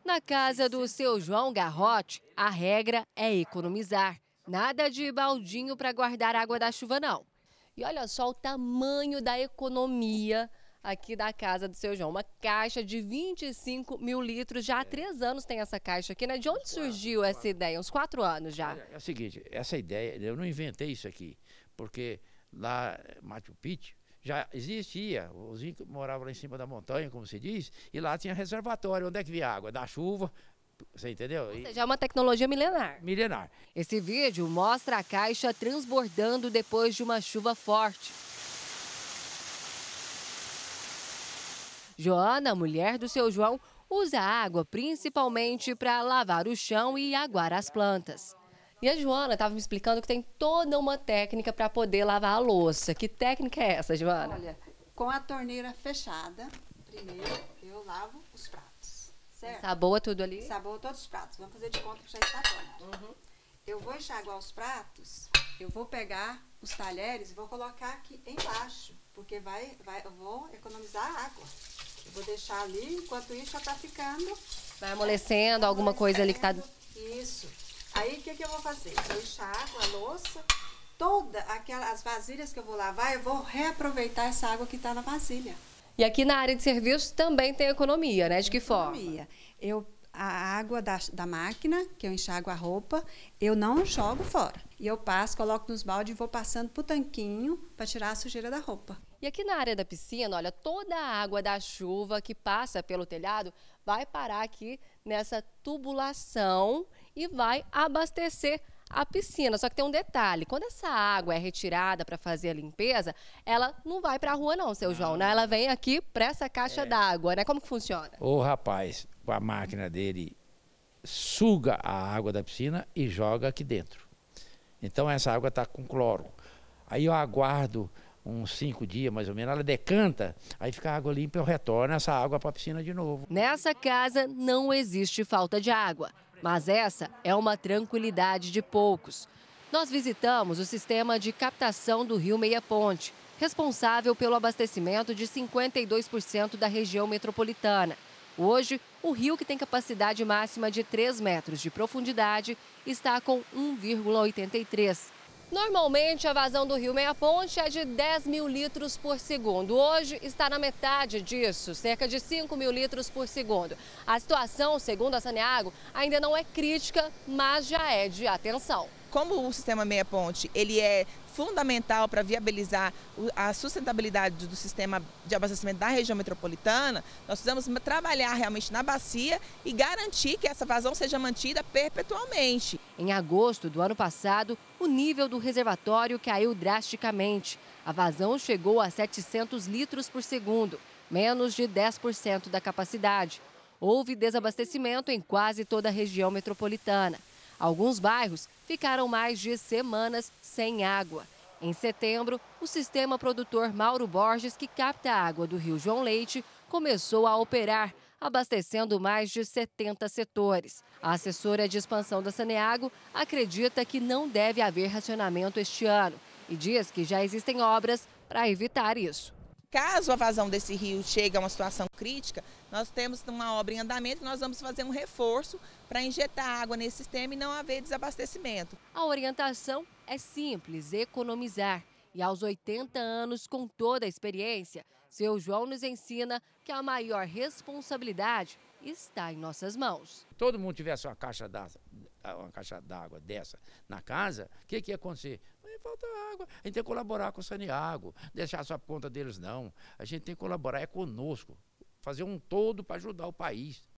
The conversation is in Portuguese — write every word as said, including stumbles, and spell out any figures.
Na casa do seu João Garrote, a regra é economizar. Nada de baldinho para guardar água da chuva, não. E olha só o tamanho da economia aqui da casa do seu João. Uma caixa de vinte e cinco mil litros. Já há três anos tem essa caixa aqui, né? De onde surgiu essa ideia? Uns quatro anos já. É, é o seguinte, essa ideia, eu não inventei isso aqui, porque lá em Machu Picchu já existia, os incas moravam lá em cima da montanha, como se diz, e lá tinha reservatório. Onde é que vinha água? Da chuva, você entendeu? Ou seja, é uma tecnologia milenar. Milenar. Esse vídeo mostra a caixa transbordando depois de uma chuva forte. Joana, mulher do seu João, usa a água principalmente para lavar o chão e aguar as plantas. E a Joana estava me explicando que tem toda uma técnica para poder lavar a louça. Que técnica é essa, Joana? Olha, com a torneira fechada, primeiro eu lavo os pratos, certo? Saboa tudo ali? Saboa todos os pratos. Vamos fazer de conta que já está pronto. Uhum. Eu vou enxaguar os pratos, eu vou pegar os talheres e vou colocar aqui embaixo, porque vai, vai, eu vou economizar água. Eu vou deixar ali, enquanto isso já está ficando... Vai amolecendo, alguma coisa ali que está... Isso. Aí, o que, que eu vou fazer? Eu enxago a louça, toda aquela, as vasilhas que eu vou lavar, eu vou reaproveitar essa água que está na vasilha. E aqui na área de serviço também tem economia, né? De que forma? Economia. Eu, a água da, da máquina, que eu enxago a roupa, eu não jogo fora. E eu passo, coloco nos baldes e vou passando pro tanquinho para tirar a sujeira da roupa. E aqui na área da piscina, olha, toda a água da chuva que passa pelo telhado vai parar aqui nessa tubulação e vai abastecer a piscina. Só que tem um detalhe, quando essa água é retirada para fazer a limpeza, ela não vai para a rua não, seu João, né? Ela vem aqui para essa caixa é. d'água, né? Como que funciona? O rapaz, com a máquina dele, suga a água da piscina e joga aqui dentro. Então essa água está com cloro. Aí eu aguardo uns cinco dias, mais ou menos, ela decanta, aí fica a água limpa e eu retorno essa água para a piscina de novo. Nessa casa não existe falta de água, mas essa é uma tranquilidade de poucos. Nós visitamos o sistema de captação do Rio Meia Ponte, responsável pelo abastecimento de cinquenta e dois por cento da região metropolitana. Hoje, o rio, que tem capacidade máxima de três metros de profundidade, está com um vírgula oitenta e três. Normalmente, a vazão do Rio Meia Ponte é de dez mil litros por segundo. Hoje está na metade disso, cerca de cinco mil litros por segundo. A situação, segundo a Saneago, ainda não é crítica, mas já é de atenção. Como o sistema Meia Ponte ele é fundamental para viabilizar a sustentabilidade do sistema de abastecimento da região metropolitana, nós precisamos trabalhar realmente na bacia e garantir que essa vazão seja mantida perpetualmente. Em agosto do ano passado, o nível do reservatório caiu drasticamente. A vazão chegou a setecentos litros por segundo, menos de dez por cento da capacidade. Houve desabastecimento em quase toda a região metropolitana. Alguns bairros ficaram mais de semanas sem água. Em setembro, o sistema produtor Mauro Borges, que capta a água do Rio João Leite, começou a operar, abastecendo mais de setenta setores. A assessora de expansão da Saneago acredita que não deve haver racionamento este ano e diz que já existem obras para evitar isso. Caso a vazão desse rio chegue a uma situação crítica, nós temos uma obra em andamento e nós vamos fazer um reforço para injetar água nesse sistema e não haver desabastecimento. A orientação é simples, economizar. E aos oitenta anos, com toda a experiência, seu João nos ensina que a maior responsabilidade está em nossas mãos. Se todo mundo tivesse uma caixa d'água uma caixa d'água dessa na casa, o que, que ia acontecer? Vai faltar água. A gente tem que colaborar com o Saneago, deixar só por conta deles não. A gente tem que colaborar, é conosco, fazer um todo para ajudar o país.